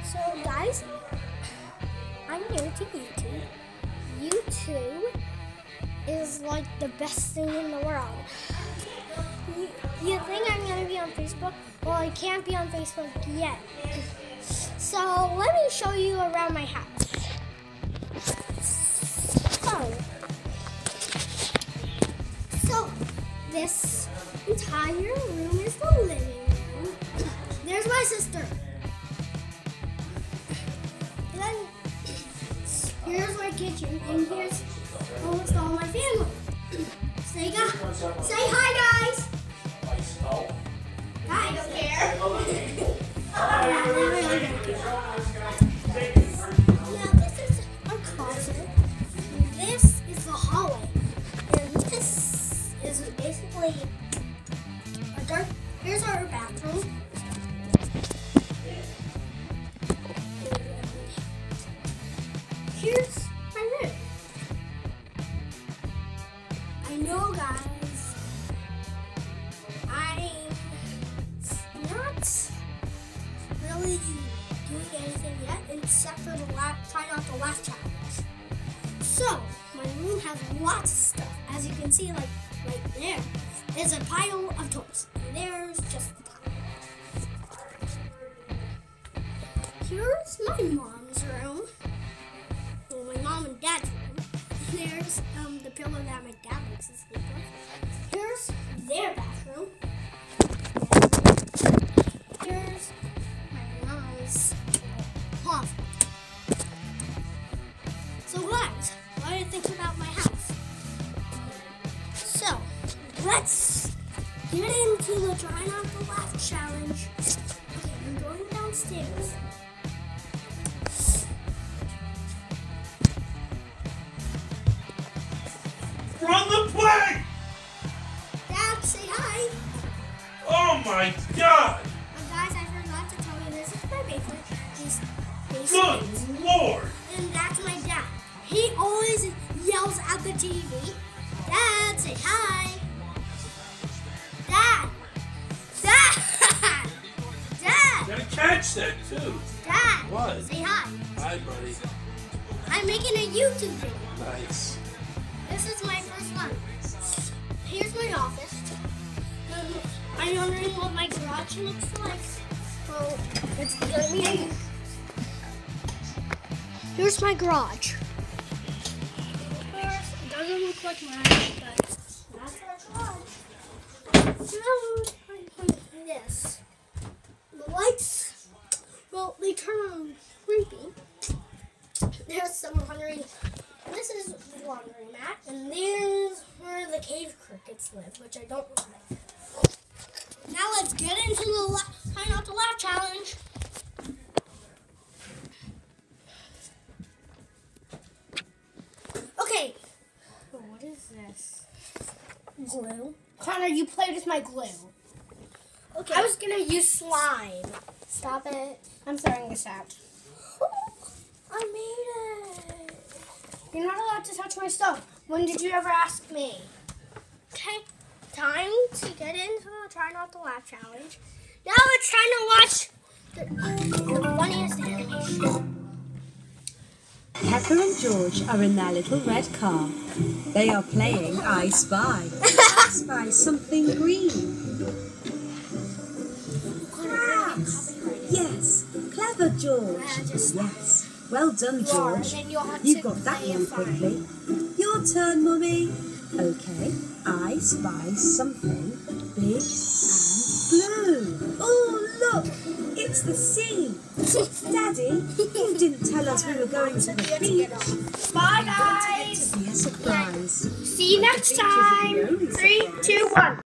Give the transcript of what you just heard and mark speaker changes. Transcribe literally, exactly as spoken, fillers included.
Speaker 1: So guys, I'm new to YouTube. YouTube is like the best thing in the world. You, you think I'm going to be on Facebook? Well, I can't be on Facebook yet. So let me show you around my house. So, so this entire room is the living room. There's my sister. And then here's my kitchen, and here's almost all my family. Say, say hi, guys. I don't care. I really don't care. Now this is our closet. This is the hallway, and this is basically a dark. Here's our bathroom. Here's my room. I know, guys, I'm not really doing anything yet except for the laugh, try not to laugh challenge. So, my room has lots of stuff. As you can see, like right there is a pile of toys. And there's just the pile. Here's my mom's room. Well, my mom and dad's room. There's um, the pillow that my dad likes to sleep on. Here's their bathroom. And here's my mom's closet. So guys, what do you think about my house? So, let's get into the try not to laugh challenge. Okay, I'm going downstairs.
Speaker 2: Run the play!
Speaker 1: Dad, say hi.
Speaker 2: Oh my God!
Speaker 1: And guys, I forgot to tell you, this is my basement. This
Speaker 2: Good
Speaker 1: basement.
Speaker 2: Lord!
Speaker 1: And that's my dad. He always yells at the T V. Dad, say hi. Dad. Dad. Dad.
Speaker 2: Gotta catch that too.
Speaker 1: Dad.
Speaker 2: What?
Speaker 1: Say hi.
Speaker 2: Hi, buddy.
Speaker 1: I'm making a YouTube video.
Speaker 2: Nice.
Speaker 1: This is my first one. Here's my office. Um, I'm wondering what my garage looks like. So it's gonna be. Here's my garage. It doesn't look like mine, but that's our garage. Now this. The lights, well, they turn on creepy. There's some hungry. This is the laundry mat, and there's where the cave crickets live, which I don't like. Now let's get into the la- try not to laugh challenge. Okay. Oh, what is this? Glue. Connor, you played with my glue. Okay. I was gonna use slime. Stop it. I'm throwing this out. I made it. You're not allowed to touch my stuff. When did you ever ask me? Okay, time to get into the Try Not to Laugh challenge. Now it's time to watch the, the funniest animation.
Speaker 3: Pepper and George are in their little red car. They are playing I Spy. I spy something green. Yes, clever George. Yes. Well done, George. You got that one quickly. Your turn, Mummy. Okay, I spy something big and blue. Oh, look, it's the sea. Daddy, you didn't tell us we were going to the beach.
Speaker 1: Bye, guys.
Speaker 3: To be a surprise.
Speaker 1: See you next time. Three, two, one.